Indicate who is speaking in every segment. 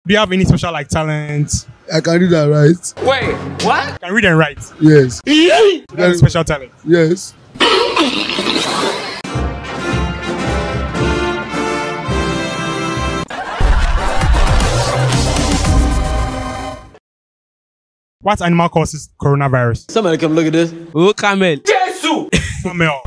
Speaker 1: Do you have any special like talent?
Speaker 2: I can read and write.
Speaker 3: Wait, what?
Speaker 1: You can read and write.
Speaker 2: Yes.
Speaker 1: You have a special talent.
Speaker 2: Yes.
Speaker 1: What animal causes coronavirus?
Speaker 3: Somebody come look at this.
Speaker 4: Oh, camel.
Speaker 3: Jesus!
Speaker 1: Camel.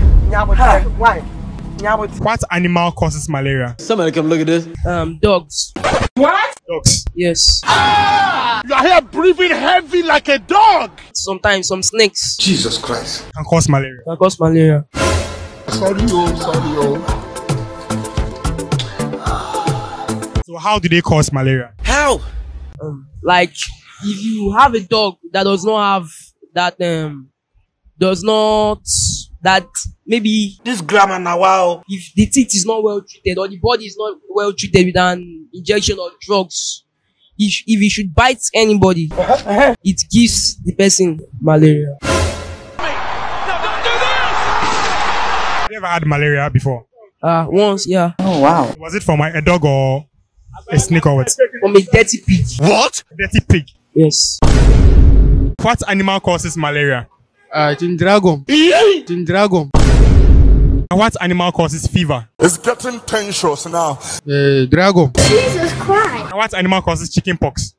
Speaker 1: What animal causes malaria?
Speaker 3: Somebody come look at this.
Speaker 4: Dogs.
Speaker 3: What?
Speaker 1: Dogs.
Speaker 4: Yes.
Speaker 5: You are here breathing heavy like a dog.
Speaker 4: Sometimes some snakes
Speaker 5: Jesus Christ.
Speaker 1: Can cause malaria.
Speaker 4: can cause malaria.
Speaker 5: Sorry.
Speaker 1: So how do they cause malaria?
Speaker 3: How?
Speaker 4: Like if you have a dog that does not have that that maybe
Speaker 3: This grammar now, wow.
Speaker 4: if the teeth is not well treated or the body is not well treated with an injection or drugs, if it should bite anybody, it gives the person malaria.
Speaker 1: Have you ever had malaria before?
Speaker 4: Once, yeah.
Speaker 1: Was it from a dog or a snake or what?
Speaker 4: From a dirty pig.
Speaker 5: What?
Speaker 1: Dirty pig.
Speaker 4: Yes.
Speaker 1: What animal causes malaria?
Speaker 2: Dragon. Dragon.
Speaker 1: And what animal causes fever?
Speaker 5: It's getting tensions now.
Speaker 2: Dragon.
Speaker 1: And what animal causes chicken pox?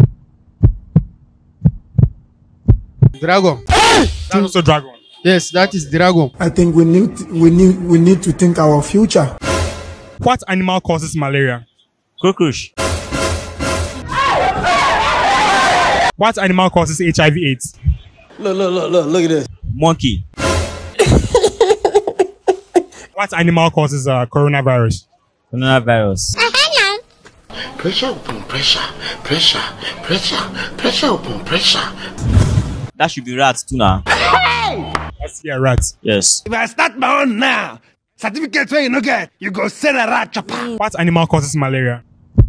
Speaker 2: Dragon.
Speaker 1: That's also dragon.
Speaker 2: Yes, that is dragon.
Speaker 6: I think we need to think our future.
Speaker 1: What animal causes malaria?
Speaker 7: Cockroach.
Speaker 1: What animal causes HIV/AIDS?
Speaker 3: Look at this.
Speaker 7: Monkey.
Speaker 1: What animal causes coronavirus?
Speaker 7: Coronavirus.
Speaker 5: Pressure upon pressure. Pressure upon pressure.
Speaker 7: That should be rats too now.
Speaker 1: That's a rat.
Speaker 7: Yes.
Speaker 5: If I start my own now, certificate where you no get, you go sell a rat chopper.
Speaker 1: What animal causes malaria?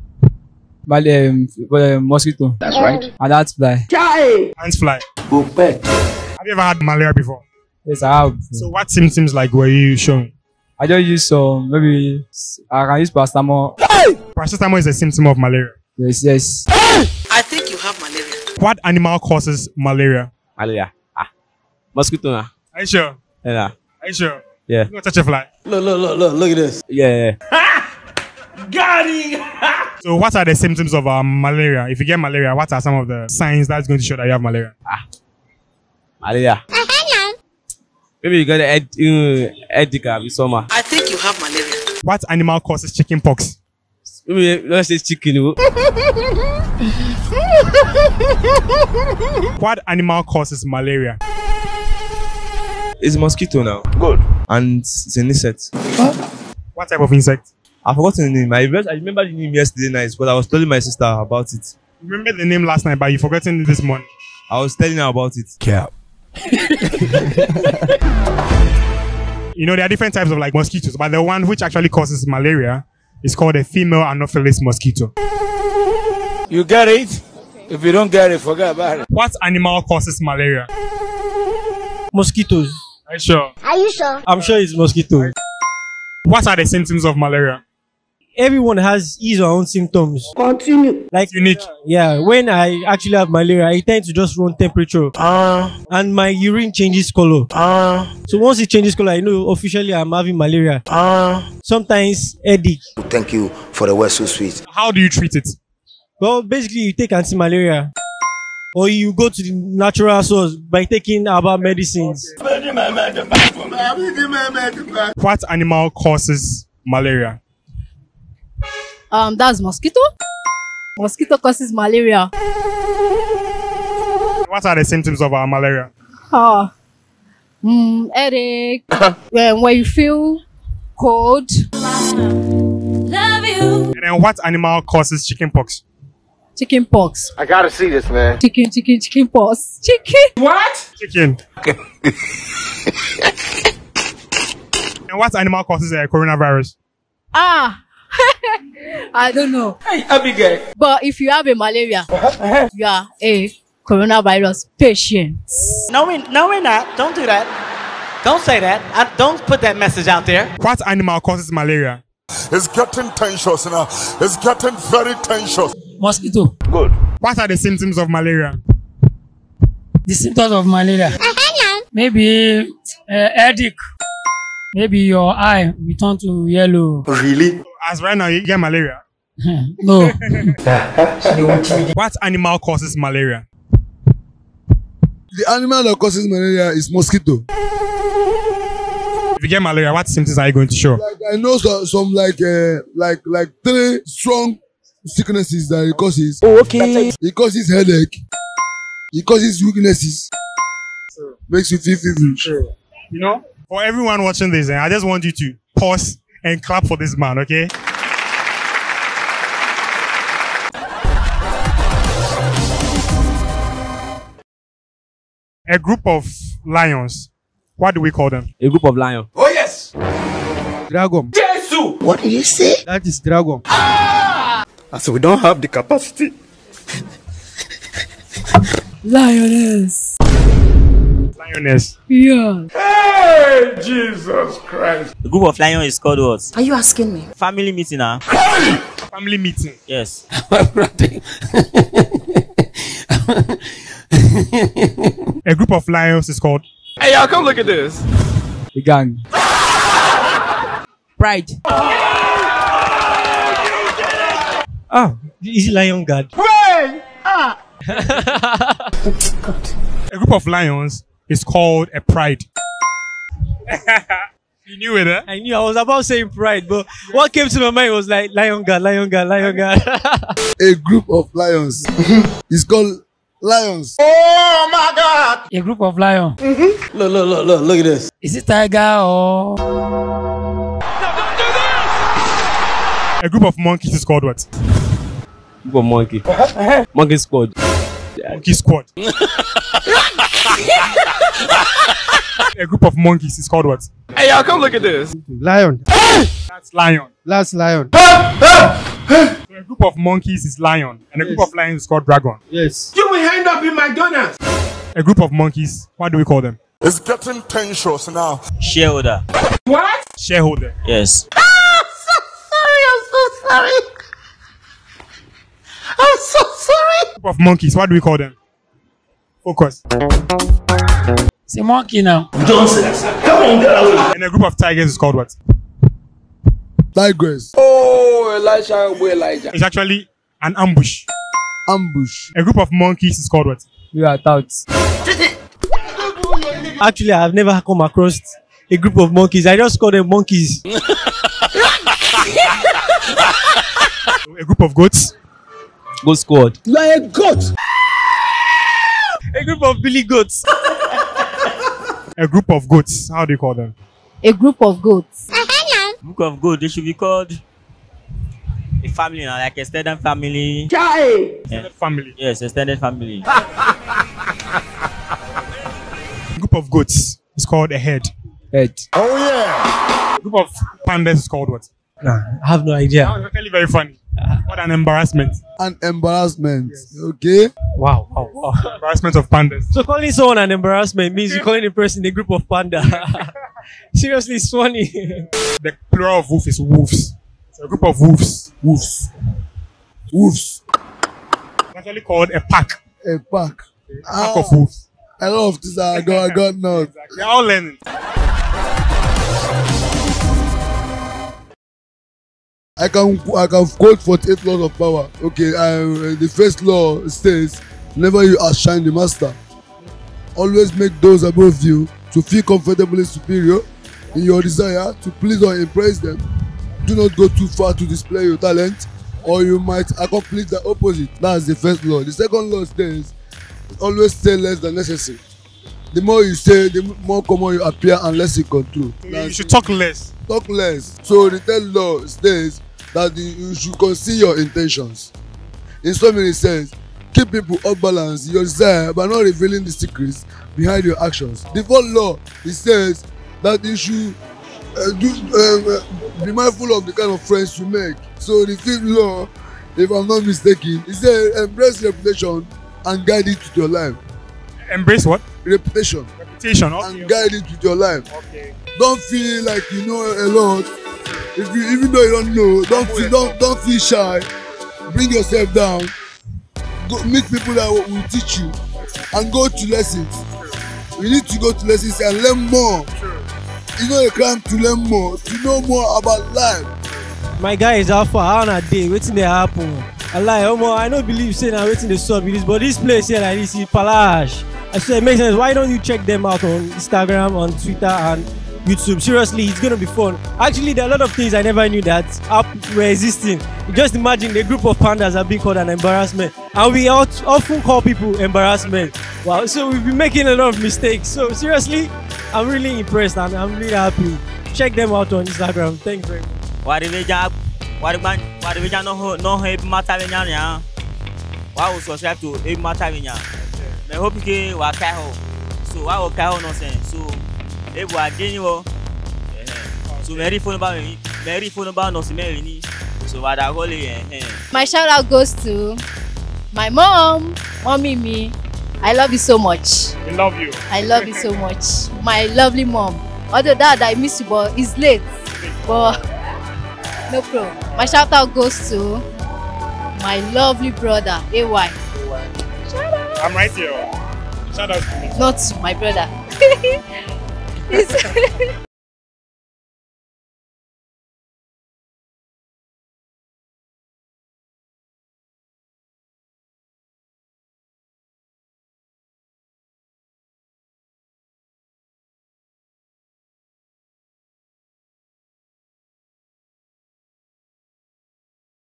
Speaker 4: Mosquito.
Speaker 5: That's right.
Speaker 4: And that's fly.
Speaker 1: Ants fly. Have you ever had malaria before?
Speaker 4: Yes, I have.
Speaker 1: So what symptoms like were you showing?
Speaker 4: I just use some, maybe I can use paracetamol.
Speaker 1: Paracetamol is a symptom of malaria.
Speaker 4: Yes.
Speaker 3: I think you have malaria.
Speaker 1: What animal causes malaria?
Speaker 4: Malaria. Mosquito.
Speaker 1: Are you sure?
Speaker 4: Yeah.
Speaker 1: Are you sure?
Speaker 4: Yeah.
Speaker 1: You don't touch a fly.
Speaker 3: Look at this.
Speaker 4: Yeah.
Speaker 3: Got him!
Speaker 1: So what are the symptoms of malaria? If you get malaria, what are some of the signs that's going to show that you have malaria?
Speaker 4: Malaria. Maybe you got a headache with summer.
Speaker 3: I think you have malaria.
Speaker 1: What animal causes chicken pox?
Speaker 4: Maybe let's say chicken.
Speaker 1: What animal causes malaria?
Speaker 4: It's mosquito now.
Speaker 5: Good.
Speaker 4: And it's an insect.
Speaker 1: What type of insect?
Speaker 4: I've forgotten the name. I remember the name yesterday night because I was telling my sister about it.
Speaker 1: You remember the name last night, but you've forgotten it this morning.
Speaker 4: I was telling her about it.
Speaker 5: Cap.
Speaker 1: You know, there are different types of like mosquitoes, but the one which actually causes malaria is called a female Anopheles mosquito.
Speaker 5: You get it? If you don't get it, forget about it.
Speaker 1: What animal causes malaria?
Speaker 8: Mosquitoes.
Speaker 1: Are you sure?
Speaker 9: Are you sure?
Speaker 8: I'm sure it's mosquito.
Speaker 1: What are the symptoms of malaria?
Speaker 8: Everyone has his or her own symptoms.
Speaker 9: Continue.
Speaker 8: Like
Speaker 1: Unique.
Speaker 8: yeah, when I actually have malaria, I tend to just run temperature and my urine changes color. So once it changes color, I know officially I'm having malaria. Sometimes headache.
Speaker 6: Thank you for the word so sweet.
Speaker 1: How do you treat it?
Speaker 8: Well, basically you take anti-malaria or you go to the natural source by taking herbal medicines.
Speaker 1: What animal causes malaria?
Speaker 9: That's mosquito. Mosquito causes malaria.
Speaker 1: What are the symptoms of malaria?
Speaker 9: Headache. When you feel cold.
Speaker 1: And then what animal causes chicken pox?
Speaker 9: Chicken pox.
Speaker 5: I gotta see this, man.
Speaker 9: Chicken pox. Chicken.
Speaker 3: What?
Speaker 1: Chicken. And what animal causes coronavirus?
Speaker 9: I don't know.
Speaker 3: Hey, Abigail.
Speaker 9: But if you have a malaria, you are a coronavirus patient.
Speaker 3: No, we're not. Don't do that. Don't say that. Don't put that message out there.
Speaker 1: What animal causes malaria?
Speaker 10: It's getting tensions now. It's getting very tensions.
Speaker 3: Mosquito.
Speaker 10: Good.
Speaker 1: What are the symptoms of malaria?
Speaker 3: The symptoms of malaria. Maybe headache. Maybe your eye will turn to yellow.
Speaker 10: Really?
Speaker 1: As right now, you get malaria.
Speaker 3: No.
Speaker 1: What animal causes malaria?
Speaker 2: The animal that causes malaria is mosquito.
Speaker 1: If you get malaria, what symptoms are you going to show?
Speaker 2: Like I know some like 3 strong sicknesses that it causes.
Speaker 4: Oh, okay.
Speaker 2: It causes headache. It causes weaknesses. Makes you feel feverish.
Speaker 1: You know, for everyone watching this, I just want you to pause and clap for this man, okay? A group of lions. What do we call them?
Speaker 7: A group of lions.
Speaker 5: Oh yes!
Speaker 2: Dragon.
Speaker 5: Jesus!
Speaker 6: What did you say?
Speaker 2: That is dragon.
Speaker 5: So we don't have the capacity.
Speaker 3: Lioness.
Speaker 1: Lioness.
Speaker 3: Yeah.
Speaker 5: Hey, Jesus Christ!
Speaker 7: A group of lions is called what?
Speaker 9: Are you asking me?
Speaker 7: Family meeting, huh?
Speaker 1: Family meeting.
Speaker 7: Yes.
Speaker 1: A group of lions is called
Speaker 5: Hey, y'all, come look at this.
Speaker 3: The gang.
Speaker 4: Pride.
Speaker 8: Ah, is it lion guard?
Speaker 1: a group of lions is called a pride. You knew it, eh?
Speaker 8: I knew I was about saying pride, but what came to my mind was like lion guard, lion guard, lion guard.
Speaker 2: A group of lions is called lions.
Speaker 5: Oh my God!
Speaker 3: A group of lion.
Speaker 5: Look at this.
Speaker 3: Is it tiger or
Speaker 1: A group of monkeys is called what?
Speaker 7: Group of monkey. Monkey squad.
Speaker 1: Monkey squad. A group of monkeys is called what?
Speaker 5: Hey, y'all, come look at this.
Speaker 2: Lion.
Speaker 1: That's lion.
Speaker 2: Last lion.
Speaker 1: So a group of monkeys is lion, and a group of lions is called dragon.
Speaker 2: Yes.
Speaker 5: You will end up in McDonald's.
Speaker 1: A group of monkeys, what do we call them?
Speaker 10: It's getting tensions now.
Speaker 7: Shareholder.
Speaker 5: What?
Speaker 1: Shareholder.
Speaker 7: Yes.
Speaker 10: I'm so sorry.
Speaker 1: A group of monkeys, what do we call them? Focus.
Speaker 3: it's a monkey now?
Speaker 5: Don't say that, sir. Come on, get away.
Speaker 1: And a group of tigers is called what?
Speaker 2: Tigress.
Speaker 5: Oh, Elijah.
Speaker 1: It's actually an ambush.
Speaker 2: Ambush.
Speaker 1: A group of monkeys is called what?
Speaker 3: We are touts.
Speaker 8: Actually, I've never come across a group of monkeys. I just call them monkeys.
Speaker 1: A group of goats.
Speaker 7: Goat squad.
Speaker 2: You are a goat.
Speaker 8: A group of billy goats.
Speaker 1: A group of goats. How do you call them?
Speaker 9: A group of goats.
Speaker 7: Group of goat. They should be called a family now, like extended family.
Speaker 1: Extended family.
Speaker 7: Yes, extended family.
Speaker 1: A group of goats is called a herd.
Speaker 3: Head.
Speaker 10: Oh yeah.
Speaker 1: A group of pandas is called what?
Speaker 8: Nah, I have no idea.
Speaker 1: That was actually very funny. What an embarrassment.
Speaker 2: An embarrassment. Okay.
Speaker 8: Wow.
Speaker 1: Embarrassment of pandas.
Speaker 8: So calling someone an embarrassment means you're calling a person a group of panda. Seriously, it's funny.
Speaker 1: The plural of wolf is wolves. So a group of wolves.
Speaker 2: Wolves.
Speaker 1: It's actually called a pack.
Speaker 2: A pack.
Speaker 1: A pack of wolves.
Speaker 2: A lot of things I got now.
Speaker 1: They're all learning.
Speaker 2: I can quote 48 laws of power. Okay, the first law states, never you outshine the master. Always make those above you to feel comfortably superior in your desire to please or impress them. Do not go too far to display your talent, or you might accomplish the opposite. That's the first law. The second law states, always say less than necessary. The more you say, the more common you appear and less you control.
Speaker 1: You should talk less.
Speaker 2: Talk less. So the third law states that you should conceal your intentions. In so many sense, keep people off balance in your desire by not revealing the secrets behind your actions. The fourth law, it says that you should be mindful of the kind of friends you make. So the fifth law, if I'm not mistaken, it says embrace reputation and guide it with your life.
Speaker 1: Embrace what?
Speaker 2: Reputation.
Speaker 1: Reputation. Okay.
Speaker 2: And guide it with your life.
Speaker 1: Okay.
Speaker 2: Don't feel like you know a lot If you even though you don't know, don't feel shy. Bring yourself down. Go meet people that will teach you, and go to lessons. You need to go to lessons and learn more. It's not a crime to learn more, to know more about life.
Speaker 8: My guy is alpha. How on a day? Waiting they happen. I lie, I don't believe saying I'm waiting the sub with this, but this place here like this is Palash. I swear it makes sense. Why don't you check them out on Instagram, on Twitter, and YouTube? Seriously, it's gonna be fun. Actually, there are a lot of things I never knew that were existing. Just imagine the group of pandas are being called an embarrassment, and we often call people embarrassment. Wow, so we've been making a lot of mistakes. So seriously, I'm really impressed and I'm really happy. Check them out on Instagram. Thanks very much.
Speaker 7: Why do we no help matter? Why will subscribe to help matter? I hope you will carry. So I will carry no sense. So if we are doing so very phone about no semeni. So what I call
Speaker 9: My shout out goes to my mom, mommy me. I love you so much.
Speaker 1: We love you.
Speaker 9: I love you so much. My lovely mom. Although that I miss you, but it's late. But no problem. My shout out goes to my lovely brother, AY. Shout out.
Speaker 1: I'm right here. Shout out to me.
Speaker 9: Not my brother.